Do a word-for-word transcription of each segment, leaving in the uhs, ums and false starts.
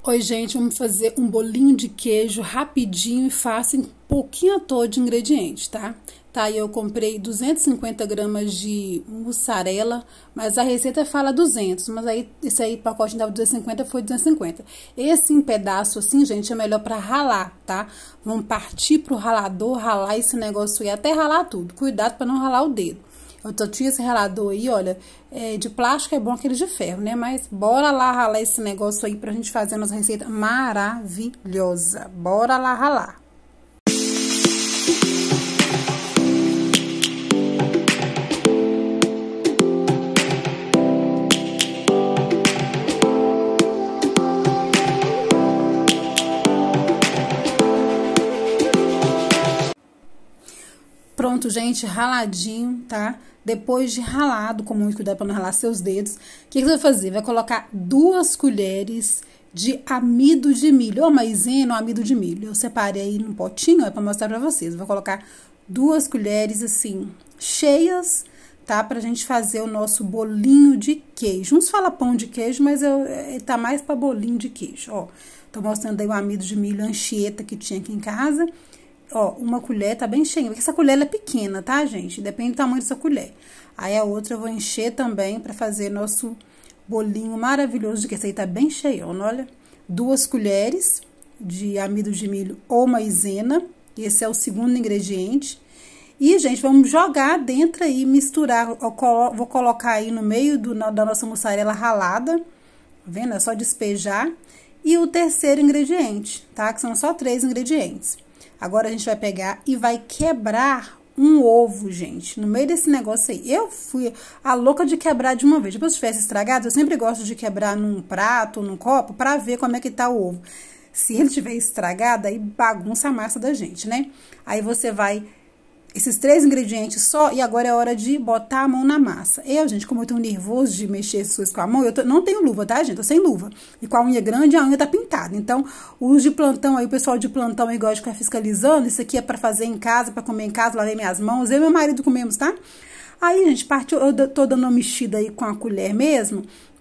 Oi, gente, vamos fazer um bolinho de queijo rapidinho e fácil, em pouquinho à toa de ingredientes, tá? Tá, aí eu comprei duzentos e cinquenta gramas de mussarela, mas a receita fala duzentos, mas aí esse aí pacote dava duzentos e cinquenta, foi duzentos e cinquenta. Esse em pedaço assim, gente, é melhor pra ralar, tá? Vamos partir pro ralador, ralar esse negócio aí, até ralar tudo. Cuidado pra não ralar o dedo. Eu tô, tinha esse ralador aí, olha, é, de plástico é bom aquele de ferro, né? Mas bora lá ralar esse negócio aí pra gente fazer nossa receita maravilhosa. Bora lá ralar. Pronto, gente, raladinho, tá? Depois de ralado, com muito cuidado para não ralar seus dedos, o que, que você vai fazer? Vai colocar duas colheres de amido de milho, ou maisena ou amido de milho. Eu separei aí num potinho, é para mostrar para vocês. Vou colocar duas colheres, assim, cheias, tá? Pra gente fazer o nosso bolinho de queijo. Uns fala pão de queijo, mas eu, tá mais para bolinho de queijo, ó. Tô mostrando aí o amido de milho Anchieta que tinha aqui em casa. Ó, uma colher tá bem cheia, porque essa colher ela é pequena, tá, gente? Depende do tamanho dessa colher. Aí a outra eu vou encher também pra fazer nosso bolinho maravilhoso, de que esse aí tá bem cheio, olha. Duas colheres de amido de milho ou maisena, esse é o segundo ingrediente. E, gente, vamos jogar dentro aí, misturar, eu colo, vou colocar aí no meio do, da nossa mussarela ralada, tá vendo? É só despejar. E o terceiro ingrediente, tá? Que são só três ingredientes. Agora, a gente vai pegar e vai quebrar um ovo, gente, no meio desse negócio aí. Eu fui a louca de quebrar de uma vez. Depois se tivesse estragado, eu sempre gosto de quebrar num prato, num copo, pra ver como é que tá o ovo. Se ele tiver estragado, aí bagunça a massa da gente, né? Aí você vai... Esses três ingredientes só, e agora é hora de botar a mão na massa. Eu, gente, como eu tô nervoso de mexer as coisas com a mão, eu tô, não tenho luva, tá, gente? Eu tô sem luva. E com a unha grande, a unha tá pintada. Então, os de plantão aí, o pessoal de plantão aí gosta de ficar fiscalizando. Isso aqui é pra fazer em casa, pra comer em casa, lavei minhas mãos. Eu e meu marido comemos, tá? Aí, gente, partiu, eu tô dando uma mexida aí com a colher mesmo.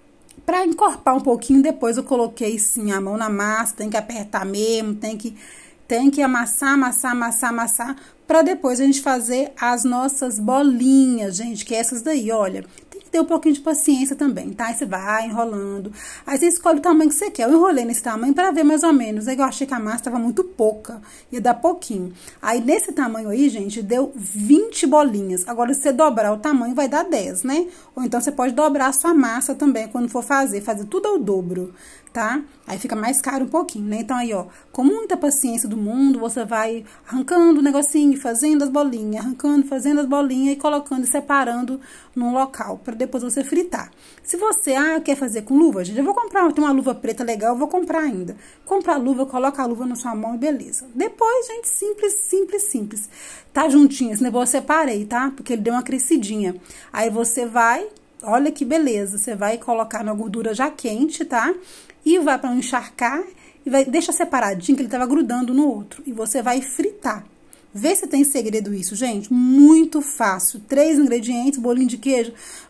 Pra encorpar um pouquinho, depois eu coloquei, sim, a mão na massa. Tem que apertar mesmo, tem que... Tem que amassar, amassar, amassar, amassar, para depois a gente fazer as nossas bolinhas, gente, que é essas daí, olha. Tem que ter um pouquinho de paciência também, tá? Aí você vai enrolando, aí você escolhe o tamanho que você quer. Eu enrolei nesse tamanho para ver mais ou menos, aí eu achei que a massa tava muito pouca, ia dar pouquinho. Aí nesse tamanho aí, gente, deu vinte bolinhas. Agora, se você dobrar o tamanho, vai dar dez, né? Ou então você pode dobrar a sua massa também, quando for fazer, fazer tudo ao dobro, tá? Aí fica mais caro um pouquinho, né? Então, aí, ó, com muita paciência do mundo, você vai arrancando o negocinho, fazendo as bolinhas, arrancando, fazendo as bolinhas e colocando e separando num local, para depois você fritar. Se você, ah, quer fazer com luva, gente, eu vou comprar, tem uma luva preta legal, eu vou comprar ainda. Compra a luva, coloca a luva na sua mão e beleza. Depois, gente, simples, simples, simples. Tá juntinho, esse negócio eu separei, tá? Porque ele deu uma crescidinha. Aí você vai, olha que beleza, você vai colocar na gordura já quente, tá? E vai para não encharcar e vai, deixa separadinho, que ele tava grudando no outro. E você vai fritar. Vê se tem segredo isso, gente. Muito fácil. Três ingredientes, bolinho de queijo,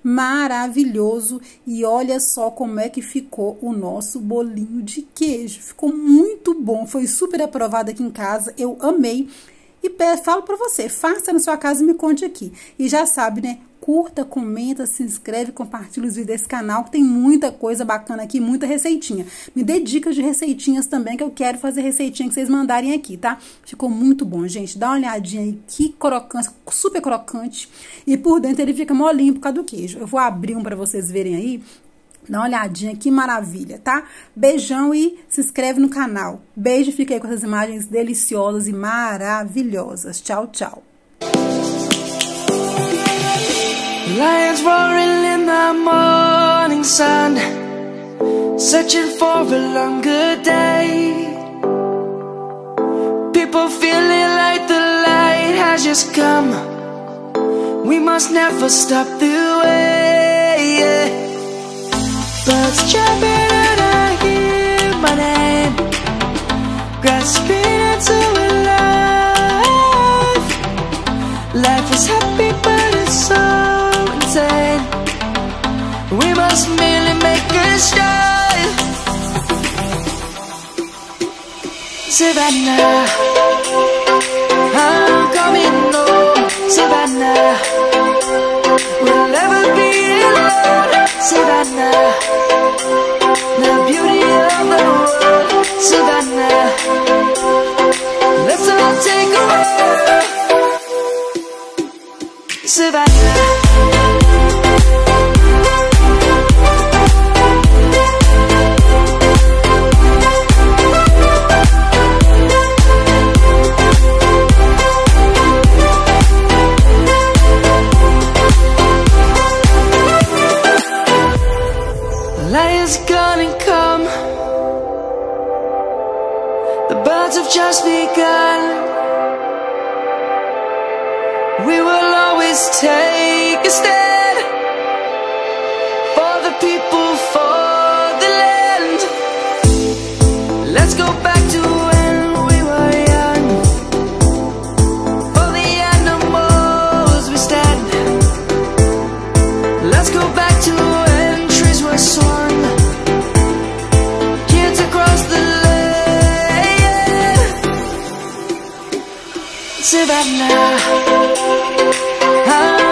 maravilhoso. E olha só como é que ficou o nosso bolinho de queijo. Ficou muito bom, foi super aprovado aqui em casa, eu amei. E falo pra você, faça na sua casa e me conte aqui. E já sabe, né? Curta, comenta, se inscreve, compartilha os vídeos desse canal, que tem muita coisa bacana aqui, muita receitinha. Me dê dicas de receitinhas também, que eu quero fazer receitinha que vocês mandarem aqui, tá? Ficou muito bom, gente. Dá uma olhadinha aí, que crocância, super crocante. E por dentro ele fica molinho por causa do queijo. Eu vou abrir um pra vocês verem aí. Dá uma olhadinha, que maravilha, tá? Beijão e se inscreve no canal. Beijo, fica aí com essas imagens deliciosas e maravilhosas. Tchau, tchau. Lions roaring in the morning sun, searching for a longer day. People feeling like the light has just come. We must never stop the way, yeah. Birds jumping and I hear my name, grasping into a life. Life is happy but it's so insane. We must merely make a start. Savannah, I'm coming home. Savannah, we'll never be alone. Savannah, the beauty of the world. Savannah, let's all take a walk. Savannah. Light is gonna come. The birds have just begun. We will always take a stand for the people, for the land. Let's go back to when we were young. For the animals we stand. Let's go back to when trees were swung. Savannah, I'm